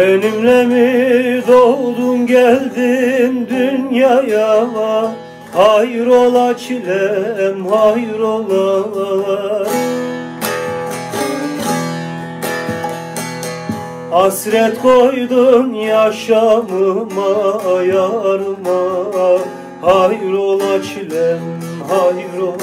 Benimle mi doğdun geldin dünyaya? Hayrola çilem hayrola. Hasret koydun yaşamıma yarıma. Hayrola çilem hayrola.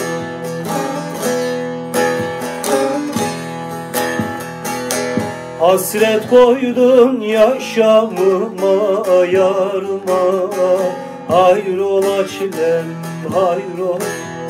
Hasret koydun yaşamıma yarıma. Hayrola çilem hayrola.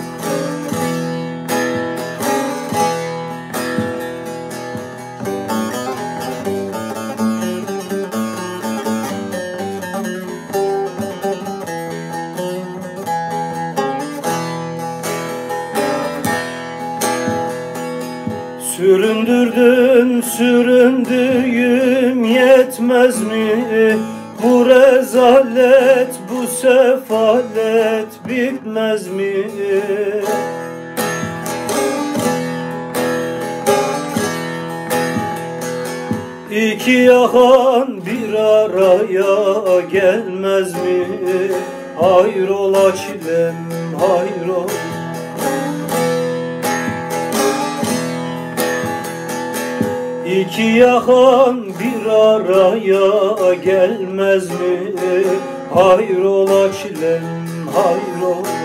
Süründürdün süründüğüm yetmez mi? Bu rezalet, bu sefalet bitmez mi? İki yakan bir araya gelmez mi? Hayrola çilem hayrola. İki yakan bir araya gelmez mi? Hayrola çilem hayrola.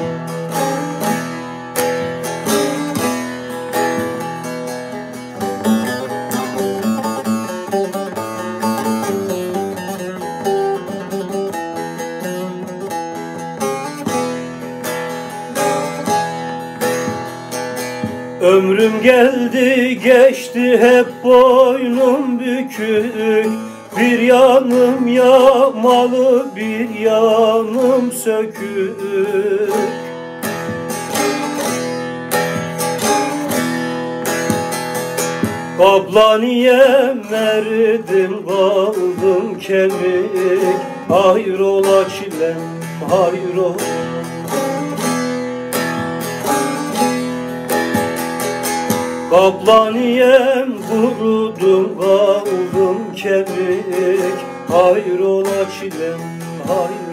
Ömrüm geldi geçti hep boynum bükük. Bir yanım yağmalı bir yanım sökük. Kaplaniyem eridim kaldım kemik. Hayrola çilem hayrola. Kaplaniyem kurudum kaldım kemik. Hayrola çilem hayrola.